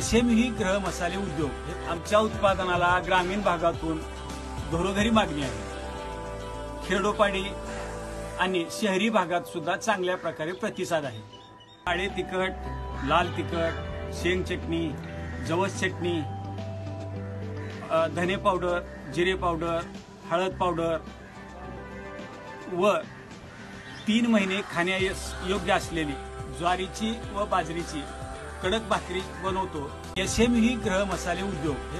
SME गृह मसाले उद्योग हे आमच्या उत्पादनाला ग्रामीण भागातून घरोघरी मागणी आहे. खेडोपाडी आणि शहरी भागात सुद्धा चांगल्या प्रकारे प्रतिसाद आहे. काळे तिखट, लाल तिखट, शेंग चटणी, जवस चटणी, धने पावडर, जिरे पावडर, हळद पावडर व 3 महिने खाण्यायोग्य असलेली ज्वारीची व बाजरीची कडक भाकरी बनवतो. SME गृह मसाले उद्योग.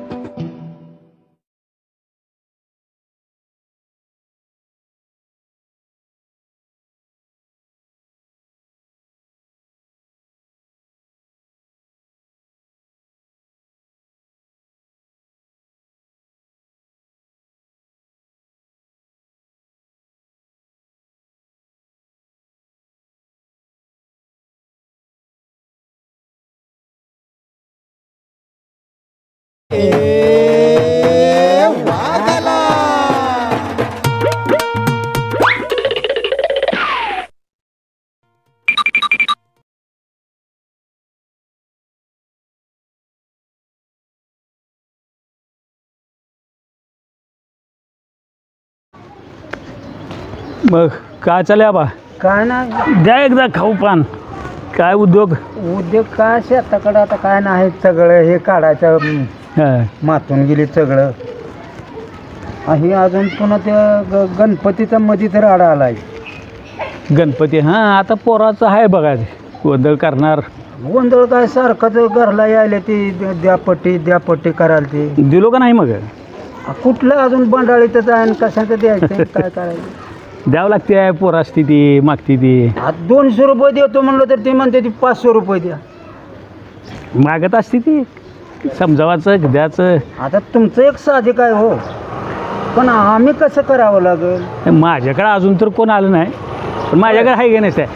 मग काय चालू आहे बा? काय नाही, द्या एकदा खाऊ पान. काय उद्योग काय शेताकडं आता काय नाही, सगळं हे काढायचं मातून गेली सगळं. हे अजून पुन्हा त्या गणपतीचा मध्ये तर आडा आलाय. गणपती आता पोराचं आहे बघा, गोंधळ करणार. गोंधळ काय सारखंच घरला यायला ती द्यापट्टी करायला ती दिलो का नाही? मग कुठलं अजून बंडाळीतच आहे, कशाचं द्यायचं काय करायचं? द्यावं लागते, पोरा असते ती मागती ती. 200 रुपये देतो म्हणलं तर ती म्हणते ती 500 रुपये द्या. मागत असते ती, समजावाचं द्याचं. आता तुमचं एक साधिक आहे हो, पण आम्ही कसं करावं लागेल? माझ्याकडे अजून तर कोण आलं नाही, पण माझ्याकडे आहे का नसते.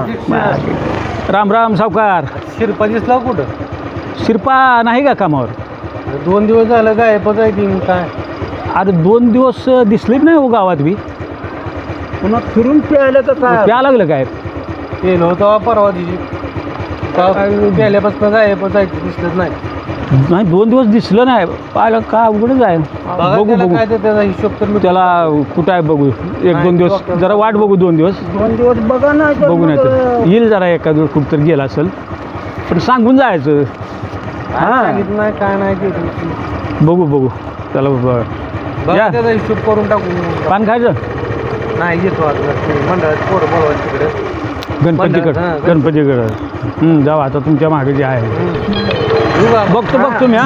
राम राम सावकार. शिरपा दिसला कुठं? शिरपा नाही का कामावर? 2 दिवस झालं काय पचायची काय? अरे 2 दिवस दिसलेच नाही हो गावात बी. पुन्हा फिरून प्यायला का काय? प्या लागलं काय? पेलो होतो परवा दिवशी, प्यायल्यापासून काय पचायचं दिसलंच नाही. नाही 2 दिवस दिसलं नाही, पाहिलं का अवघडच आहे. बघू बघू त्याचा हिशोब तर त्याला कुठं आहे बघू. 1-2 दिवस जरा वाट बघू. 2 दिवस बघा ना, बघू नाही तर येईल जरा एखाद दिवस कुठं तर गेला असेल, पण सांगून जायचं. सांगितलं नाही काय नाही, बघू त्याला त्याचा हिशोब करून टाकू. पान खायचं नाही येतो मंडळात पोरं बोलवायचं तिकडे गणपतीकडं. जावा आता तुमच्या मागे जे आहे. बघतो मी.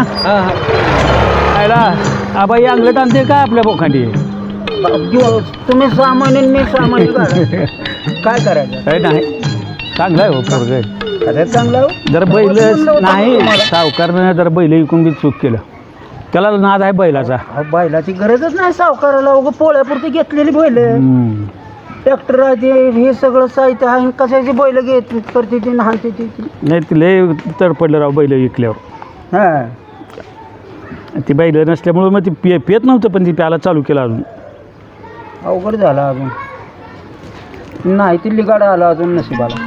आबाई अंगलट आणते काय आपल्या बोखांडी? तुम्ही सामान्य मी सामान्य काय करायचं? काय नाही, चांगलं आहे हो पोरगं. चांगलं हो. जर बैल नाही, सावकारनं जर बैल विकून बी चूक केलं, त्याला नाद आहे बैलाचा. बैलाची गरजच नाही सावकाराला, उगं पोळ्यापुरती घेतलेली बैल. ट्रॅक्टर हे सगळं साहित्य आहे, कशाची बैल घेत करते ती हाणते ती. नाही ती लय तडपडलं राव बैल विकल्यावर. ती बैल नसल्यामुळं मग ती पेत नव्हतं, पण ती प्यायला चालू केलं. अजून अवघड झालं, अजून नाही ती लिगाडा आला अजून नशिबाला.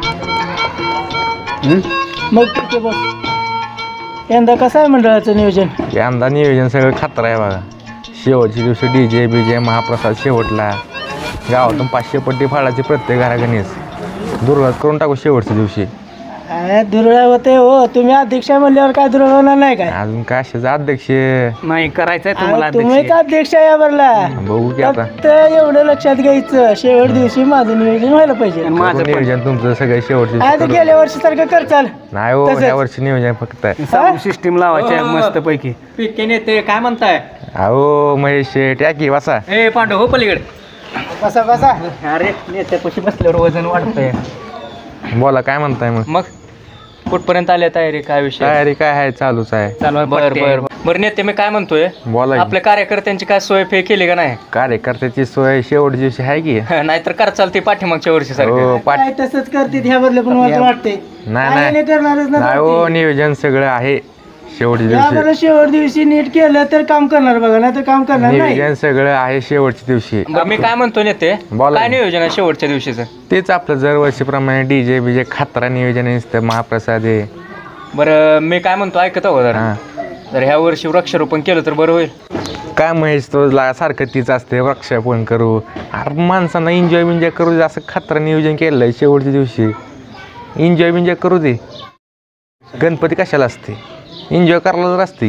मग बस यंदा कसं आहे मंडळाचं नियोजन? यंदा नियोजन सगळं खात्र आहे बघा. शेवटच्या दिवशी DJ BJ महाप्रसाद शेवटला. गावातून 500 पट्टी फाळाची प्रत्येक घरागणीस दुर्गात करून टाकू शेवटच्या दिवशी. दुर्गा होते हो, तुम्ही अध्यक्ष म्हणल्यावर काय दुर्गा होणार नाही काय? अजून कशाचा अध्यक्ष नाही करायचंय तुम्हाला? तुम्ही का अध्यक्ष आहे बरला? बघू की आता. एवढं लक्षात घ्यायचं, शेवट दिवशी माझं नियोजन व्हायला पाहिजे. माझं नियोजन तुमचं सगळं शेवटचं. गेल्या वर्षी सारखं करचाल नाही हो, या वर्षी नियोजन फक्त सिस्टीम लावायची मस्त पैकी. पिके नेते काय म्हणताय? अहो महेश टॅकी वासा. ए पांडव हो पलीकडे कसा. अरे नेत्यापाशी बसल्यावर वजन वाढतंय. बोला काय म्हणताय? मग कुठपर्यंत आले तयारी? काय विषय? तयारी काय आहे? चालूच आहे. बरं नेते मी काय म्हणतोय, बोला. आपल्या कार्यकर्त्यांची काय सोय फे केली का नाही? कार्यकर्त्याची सोय शेवटच्या दिवशी आहे की नाहीतर कर चालते पाठीमागच्या वर्षी सारखं. तसंच करते ह्या बदल, पण मला वाटते नाही हो, नियोजन सगळं आहे. शेवटच्या दिवशी शेवट दिवशी नीट केलं तर काम करणार बघा, नाही तर काम करणार नाही. नियोजन सगळं आहे शेवटच्या दिवशी. मी काय म्हणतो नेते, काय नियोजन आहे शेवटच्या दिवशीचं? तेच आपलं दरवर्षीप्रमाणे DJ BJ खात्रा नियोजन असतं. महाप्रसाद आहे, बरं मी काय म्हणतो ऐकत हो जरा. तर ह्या वर्षी वृक्षारोपण केलं तर बरं होईल. काय महेश तो सारखं तीच असते वृक्षारोपण करू. अरे माणसांना एन्जॉय करू दे. असं खतरा नियोजन केलं आहे शेवटच्या दिवशी. एन्जॉय करू दे. गणपती कशाला असते, एन्जॉय करायला जर असते.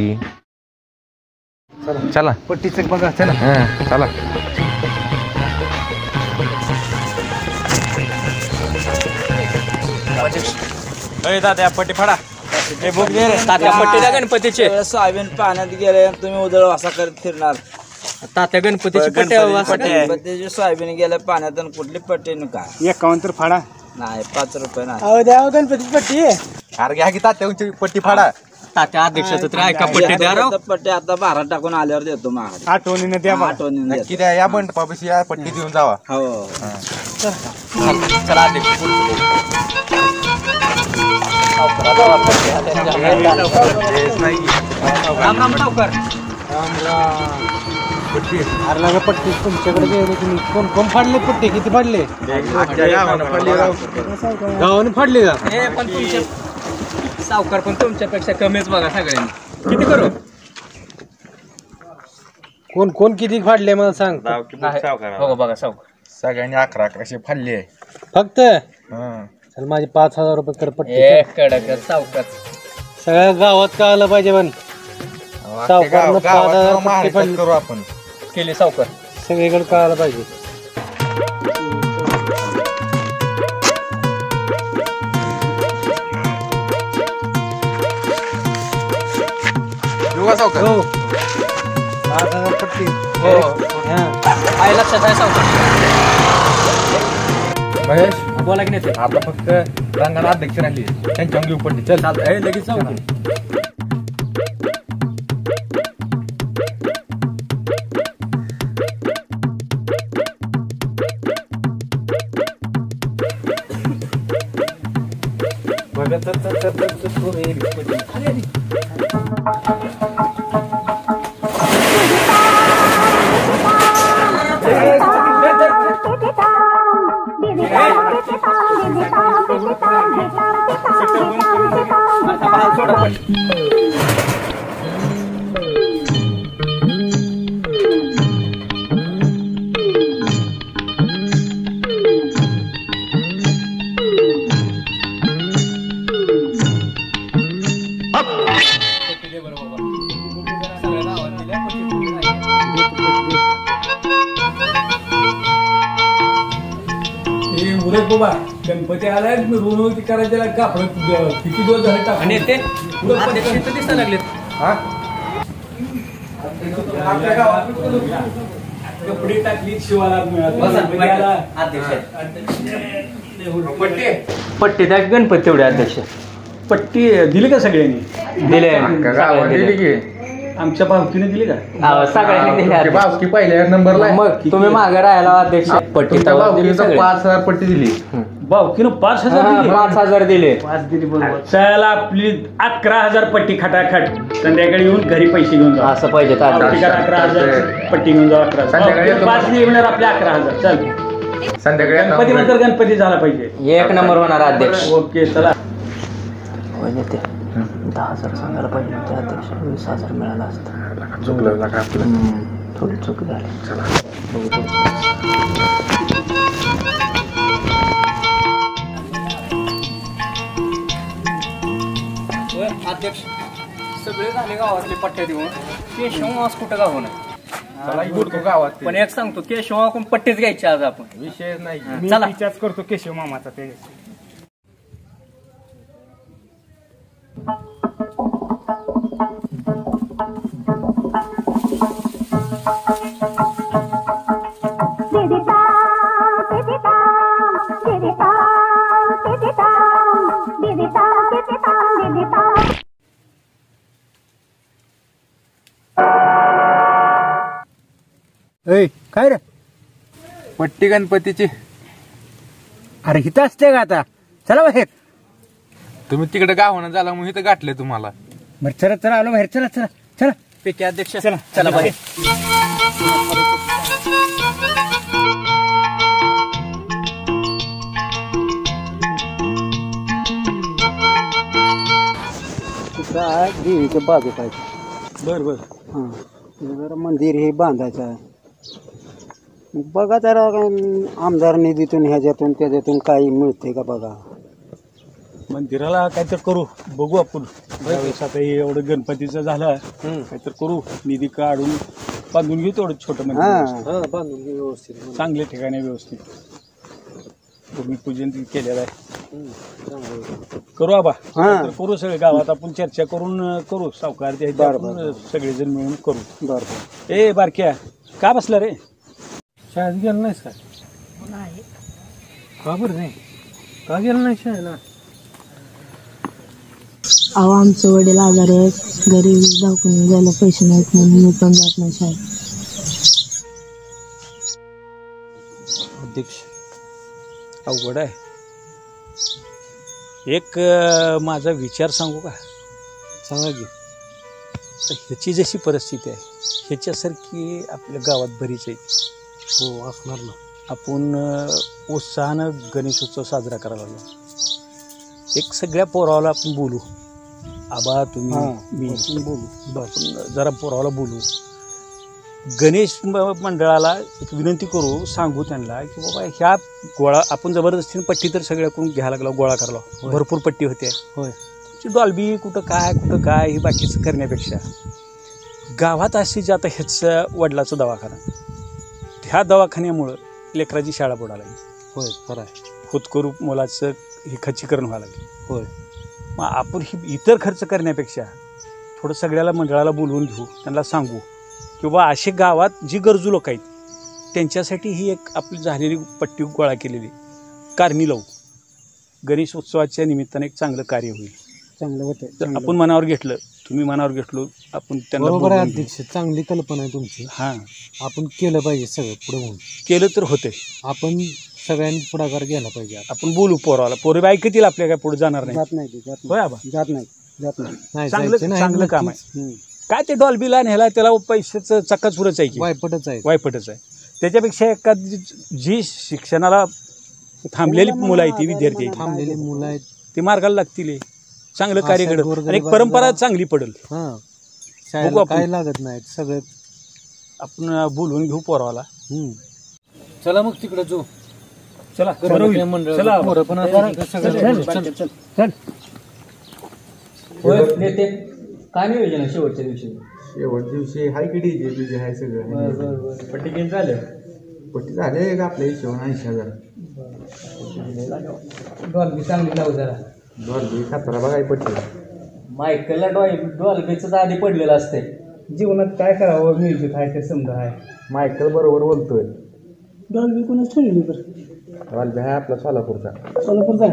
चला पट्टीचं बघा चला. हां चला. दादा पट्टी फाडा. हे बुक दे रे. तात्या पट्टी द्या गणपतीचे. सोयाबीन पाण्यात गेले तुम्ही उदळ वासा करत फिरणार. तात्या गणपतीची पट्टी गणपतीची सोयाबीन गेल्या पाण्यात आणि कुठली पट्टी काय 51 तर फाडा. नाही 5 रुपये नाही. अहो द्या गणपती पट्टी. अरे घ्या की तात्याची पट्टी फाडा. तात्या अध्यक्षाचं तर ऐका पट्टी द्या राव. पट्टी आता 12 टाकून आल्यावर देतो महाग आठवणीने द्या बा. आठवणीने देतो. नक्की द्या. या मंडपापाशी या पट्टी देऊन जावा. हो चला अध्यक्ष. राम राम सावकार. अरे लागा पट्टी तुमच्याकडे गेले तुम्ही. कोण फाडले पट्टी, किती फाडले? गावाने फाडले का? हे पण तुमच्या सावकार पण तुमच्यापेक्षा कमीच बघा सगळ्यांनी. किती करू? कोण किती फाडले मला सांग हो बघा सावकार. सगळ्यांनी 1100 फाडली आहे. फक्त. हां. चल माझे 5000 रुपये कर पट्टी. एक कडक सावकार. सगळ्या गावात का आलं पाहिजे पण. सावकारनं 5000 पट्टी फाडली. करू आपण. केली सावकार. सगळीकडे का आलं पाहिजे. सावकार. हो 5000 पट्टी. हो आहे लक्षात आहे सावकार. महेश बोला की नाही. आता फक्त रंगाला अध्यक्ष राहिली त्यांच्या घेऊ पडली. चल लगेच जाऊ. गणपती आलाय मिरवणूक करायला कापड किती दिवस झाले टाकून. आणि ते अध्यक्ष दिसायला लागलेत. कपडे टाकली शिवाला पट्टी द्या गणपती तेवढे अध्यक्ष. पट्टी दिली का सगळ्यांनी? दिले. आमच्या भावकीने दिली का? सगळ्यांनी दिले. बावकी पहिल्या नंबरला. मग तुम्ही मागे राहायला अध्यक्ष. पट्टी 5000 पट्टी दिली. भावकीनं 5000 दिली. 5000 दिले. 5 दिली बरोबर. चला आपली 11000 पट्टी खटाखट. संध्याकाळी येऊन घरी पैसे घेऊन जा. असं पाहिजे. 11000 पट्टी घेऊन जा. 11,000 5 मिळणार आपले 11,000. चल संध्याकाळी गणपती नंतर गणपती झाला पाहिजे. 1 नंबर होणार अध्यक्ष. ओके चला. 10,000 सांगायला पाहिजे होते अध्यक्ष. 20,000 मिळाला असतं. चुकलं का आपलं. थोडी चूक झाली. अध्यक्ष सगळे झाले गावातले पट्ट्या देऊन. केशव आज कुठं गाव नाही. गावात पण एक सांगतो केशव कोण पट्टीच घ्यायची आज आपण. विषय नाही. चला विचार करतो केशव मामाचा. ते काय रे पट्टी गणपतीची. अरे हिथं असते का आता? चला बाहेर. तुम्ही तिकडे गावानं झाला म्हणून इथं गाठले तुम्हाला. बरं चला चला आलो बाहेर. चला चला चला. पैकी अध्यक्ष चला बाहेर. काय देवीच्या बाजू पाहिजे. बर बर. हां जरा मंदिर हे बांधायचं आहे. मग बघा जरा आमदार निधीतून ह्याच्यातून त्याच्यातून काही मिळते का बघा. मंदिराला काहीतरी करू, बघू आपण त्यावेळेस. आता हे एवढं गणपतीचं झालं काहीतरी करू, निधी काढून बांधून घेऊ तेवढं छोटं मंदिर. हां बांधून घे व्यवस्थित. चांगल्या ठिकाणी व्यवस्थित भूमिपूजन केलेलं आहे. करू आबा, काहीतरी करू सगळे गावात आपण चर्चा करून करू. सावकार ते सगळेजण मिळून करू. बरं ए बारक्या, का बसला रे? शाळेत गेलं नाहीस का? का बरं नाही? का गेलं नाही शाळेला? अहो आमचे वडील आजारी आहेत, घरी दवाखान्यात जायला पैसे नाहीत म्हणून मी पण जात नाही शाळेत. अध्यक्ष अवघड आहे. एक माझा विचार सांगू का? सांगा की. तर ह्याची जशी परिस्थिती आहे ह्याच्यासारखी आपल्या गावात बरीच आहे. हो असणार ना. आपण उत्साहानं गणेशोत्सव साजरा करायला लागलो. एक सगळ्या पोरावाला आपण बोलू. आबा तुम्ही मी आपण जरा पोरावाला बोलू. गणेश मंडळाला एक विनंती करू, सांगू त्यांना की बाबा ह्या गोळा आपण जबरदस्तीने पट्टी तर सगळ्याकडून घ्यायला लागलो, गोळा करायला. भरपूर पट्टी होते. होय. डॉल्बी कुठं काय ही बाकीचं करण्यापेक्षा गावात अशी जे आता ह्याचं वडिलाचं दवाखाना, ह्या दवाखान्यामुळं लेकराची शाळा बुडायला लागली. होय खरं आहे. होतकरू मुलाचं हे खच्चीकरण व्हायला लागली. होय. मग आपण ही इतर खर्च करण्यापेक्षा थोडं सगळ्याला मंडळाला बोलवून घेऊ, त्यांना सांगू की बाबा असे गावात जी गरजू लोक आहेत त्यांच्यासाठी ही एक आपली झालेली पट्टी गोळा केलेली कारणी लावू. गणेश उत्सवाच्या निमित्ताने एक चांगलं कार्य होईल. चांगलं होतं. तर आपण मनावर घेतलं, तुम्ही मनावर घेतलो, आपण त्यांना बरोबर आहे बोलवून घेऊ. अध्यक्ष, चांगली कल्पना आहे तुमची. हां आपण केलं पाहिजे सगळं पुढे होऊन. केलं तर होतंय. आपण सगळ्यांनी पुढाकार घ्यायला पाहिजे. आपण बोलू पोराला, पोरे ऐकतील आपल्या काय पुढे जाणार नाही. जात नाही होय आबा, जात नाही. चांगलं काम आहे. काय ते डॉल्बीला न्यायला त्याला पैशाचं चक्काचुरच आहे की वायपटच आहे. वायपटच आहे. त्याच्यापेक्षा एखादी जी शिक्षणाला थांबलेली मुलं आहेत, ती विद्यार्थी आहेत, थांबलेली मुलं आहेत, ते मार्गाला लागतील. चांगलं कार्य घडलं आणि एक परंपरा चांगली पडेल. हां बघू आपण. काय लागत नाहीत सगळं आपण बोलवून घेऊ पोरावाला. चला मग तिकडे जो. चला चला पोरं पण नेते काय नियोजन आहे शेवटच्या दिवशी? शेवट दिवशी हाय की डीजे बीजे हाय सगळं. पट्टी किती झाले? पट्टी झाले का आपल्या हिशोबाने 80,000. डॉल्बी चांगली लावू जरा. डॉल्बी 17 बघाय पट्टी. मायकलला डॉल्बीच आधी पडलेलं असते. जीवनात काय करावं, म्युझिक आहे ते समजा आहे. मायकल बरोबर बोलतोय. डॉल्बी कोणाच ठरवली बरं? डॉल्बी हाय आपला सोलापूरचा. सोलापूरचा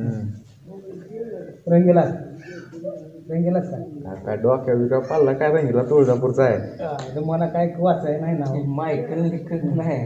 रंगीलाच काय डोक्या बिका पाल्ला काय रंगीला तुळजापूरचा आहे. काय मला काय वाचाय नाही ना. मायकल लिखत नाही.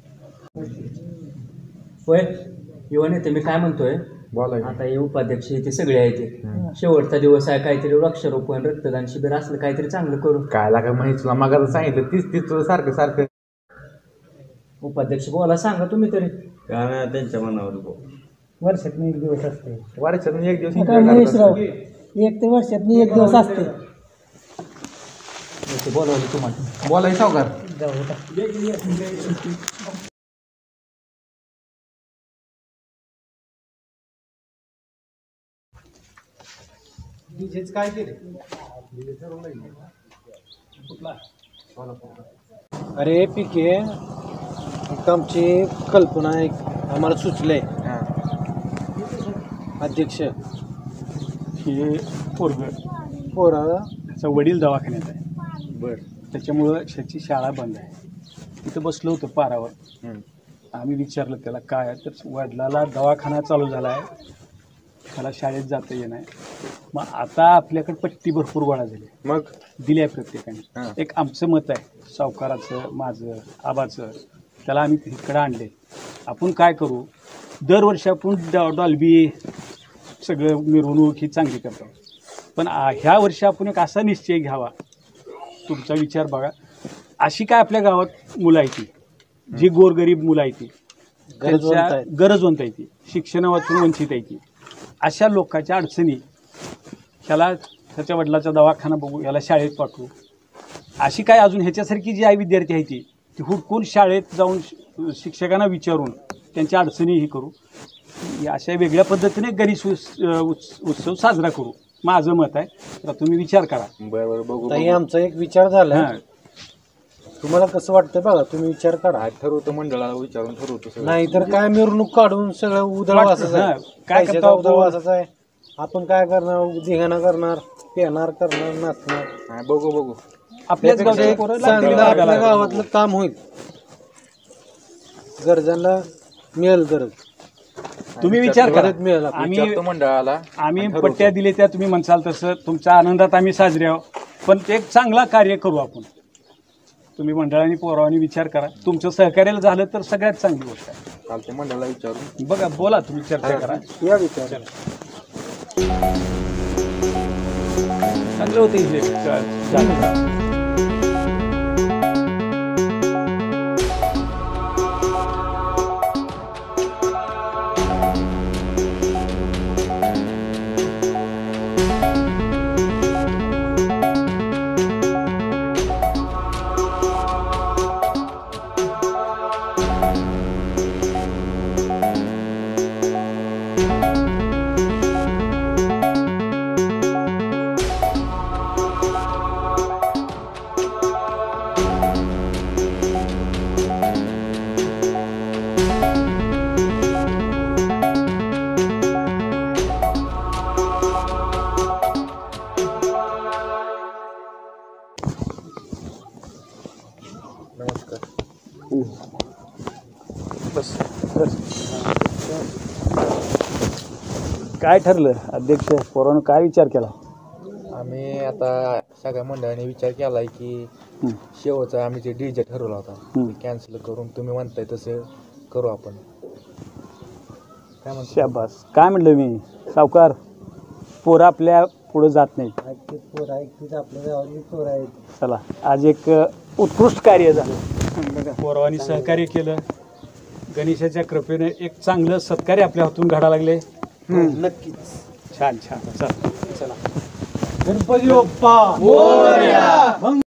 होय युवा नेते, मी काय म्हणतोय, बोला आता हे उपाध्यक्ष ते सगळे आहेत ते. शेवटचा दिवस आहे, काहीतरी वृक्षारोपण रक्तदान शिबिर असलं काहीतरी चांगलं करू. काय लागा माहिती तुला मग सांगितलं तीच सारखं सारखं. उपाध्यक्ष बोला, सांगा तुम्ही तरी. काय त्यांच्या मनावर. वर्षातून एक दिवस असते. वर्षातून एक दिवस एक ते वर्षातून एक दिवस असते. बोलवलं तुम्हाला. बोलाय सावकार. काय केले? अरे पिके आमची कल्पना एक आम्हाला सुचलंय अध्यक्ष. हे पोरग पोरा वडील दवाखान्यात आहे. बरं. त्याच्यामुळं त्याची शाळा बंद आहे. तिथं बसलो होतो पारावर. आम्ही विचारलं त्याला काय, तर वडिलाला दवाखाना चालू झाला आहे, त्याला शाळेत जाता येत नाही. मग आता आपल्याकडे पट्टी भरपूर गोळा झाली, मग दिली आहे प्रत्येकाने. एक आमचं मत आहे, सावकाराचं, माझं, आबाचं, त्याला आम्ही इकडं आणले. आपण काय करू, दरवर्षी आपण डॉल्बी सगळं मिरवणूक ही चांगली करतो, पण ह्या वर्षी आपण एक असा निश्चय घ्यावा. तुमचा विचार बघा, अशी काय आपल्या गावात मुलं आहे ती, जी गोरगरीब मुलं आहे ती, गरजवंत आहे ती, शिक्षणातून वंचित आहे ती, अशा लोकांच्या अडचणी ह्याला त्याच्या वडिलाचा दवाखाना बघू, याला शाळेत पाठवू. अशी काय अजून ह्याच्यासारखी जी आई विद्यार्थी आहे ती हुडकून शाळेत जाऊन शिक्षकांना विचारून त्यांच्या अडचणी ही करू. अशा वेगळ्या पद्धतीने गणेश उत्सव साजरा करू, माझं मत आहे. तर तुम्ही विचार करा. बरोबर बघू. ताई आमचा एक विचार झाला, तुम्हाला कसं वाटतं बघा, तुम्ही विचार करा. ठरवतो मंडळाला विचारून ठरवतो. नाहीतर काय मिरवणूक काढून सगळं उधळवासाचं आहे. काय पैशाचा करता उधळवासाचा आहे. आपण काय करणार, धिंगाणा करणार, पेणार करणार, नाचणार. बघू आपल्याच गावचे पोरं लागतील चांगलं आपल्या भागाला. गावातलं काम होईल, गरजांना मिळेल गरज, तुम्ही विचार करा. गरज मिळेल. मंडळाला आम्ही पट्ट्या दिले त्या तुम्ही म्हणसाल तसं तुमच्या आनंदात आम्ही साजरे आहोत, पण ते एक चांगला कार्य करू आपण. तुम्ही मंडळाने पोरावानी विचार करा. तुमचं सहकार्याला झालं तर सगळ्यात चांगली गोष्ट आहे. कालच्या मंडळाला विचारून बघा, बोला, तुम्ही चर्चा करा. या विचार चांगलं होतं इथे. चालेल. काय ठरलं अध्यक्ष, पोरानं काय विचार केला? आम्ही आता सगळ्या मंडळाने विचार केलाय की शेवटचा आम्ही जे डीजे ठरवला होता कॅन्सल करून तुम्ही म्हणताय तसं करू आपण. काय म्हणतो? शाबास. काय म्हणलं मी, सावकार, पोरं आपल्या पुढे जात नाहीत. पोरं आहेत, आपल्या गावातली पोरं आहेत. चला, आज एक उत्कृष्ट कार्य झालं. पोरावानी सहकार्य केलं. गणेशाच्या कृपेने एक चांगलं सत्कार्य आपल्या हातून घडा लागले. नक्कीच. छान छान. चला चला. गणपती बाप्पा मोरया.